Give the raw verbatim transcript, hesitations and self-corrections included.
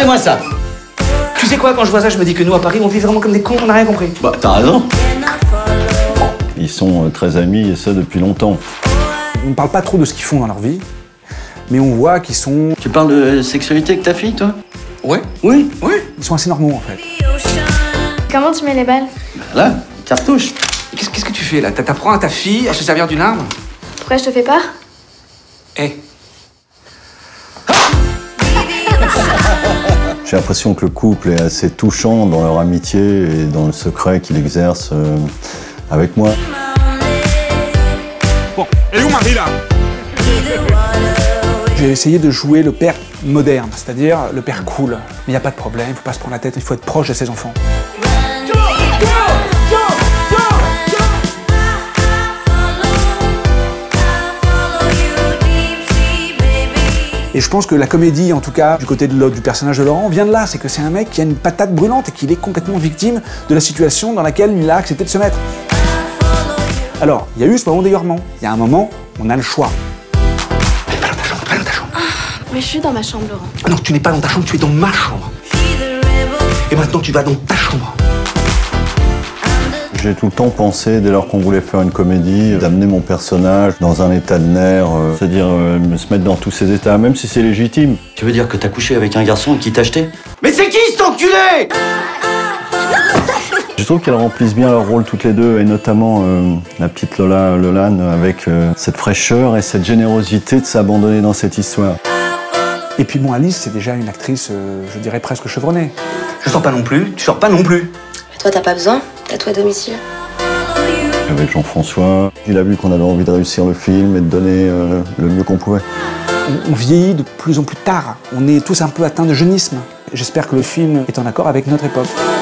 Regardez-moi ça. Tu sais quoi, quand je vois ça, je me dis que nous, à Paris, on vit vraiment comme des cons, on n'a rien compris. Bah, t'as raison. Ils sont très amis, et ça depuis longtemps. On ne parle pas trop de ce qu'ils font dans leur vie, mais on voit qu'ils sont... Tu parles de sexualité avec ta fille, toi? Ouais. Oui. Oui. Ils sont assez normaux, en fait. Comment tu mets les balles? Là, cartouche. Qu'est-ce qu'est-ce que tu fais, là? T'apprends à ta fille à se servir d'une arme? Pourquoi je te fais peur? Eh. J'ai l'impression que le couple est assez touchant dans leur amitié et dans le secret qu'il exerce euh, avec moi. Bon, et où Marie, là? J'ai essayé de jouer le père moderne, c'est-à-dire le père cool. Mais il n'y a pas de problème, il ne faut pas se prendre la tête, il faut être proche de ses enfants. Et je pense que la comédie, en tout cas, du côté de, du personnage de Laurent, vient de là. C'est que c'est un mec qui a une patate brûlante et qu'il est complètement victime de la situation dans laquelle il a accepté de se mettre. Alors, il y a eu ce moment d'égarement. Il y a un moment, on a le choix. Allez, va dans ta chambre, va dans ta chambre. Mais je suis dans ma chambre, Laurent. Non, tu n'es pas dans ta chambre, tu es dans ma chambre. Et maintenant, tu vas dans ta chambre. J'ai tout le temps pensé, dès lors qu'on voulait faire une comédie, d'amener mon personnage dans un état de nerf, euh, c'est-à-dire euh, me se mettre dans tous ces états, même si c'est légitime. Tu veux dire que t'as couché avec un garçon qui t'a acheté? Mais c'est qui cet enculé? Je trouve qu'elles remplissent bien leur rôle toutes les deux, et notamment euh, la petite Lola, Lolane, avec euh, cette fraîcheur et cette générosité de s'abandonner dans cette histoire. Et puis bon, Alice, c'est déjà une actrice, euh, je dirais presque chevronnée. Je sors pas non plus, tu sors pas non plus. Mais toi, t'as pas besoin, t'as tout à domicile. Avec Jean-François, il a vu qu'on avait envie de réussir le film et de donner euh, le mieux qu'on pouvait. On, on vieillit de plus en plus tard, on est tous un peu atteints de jeunisme. J'espère que le film est en accord avec notre époque.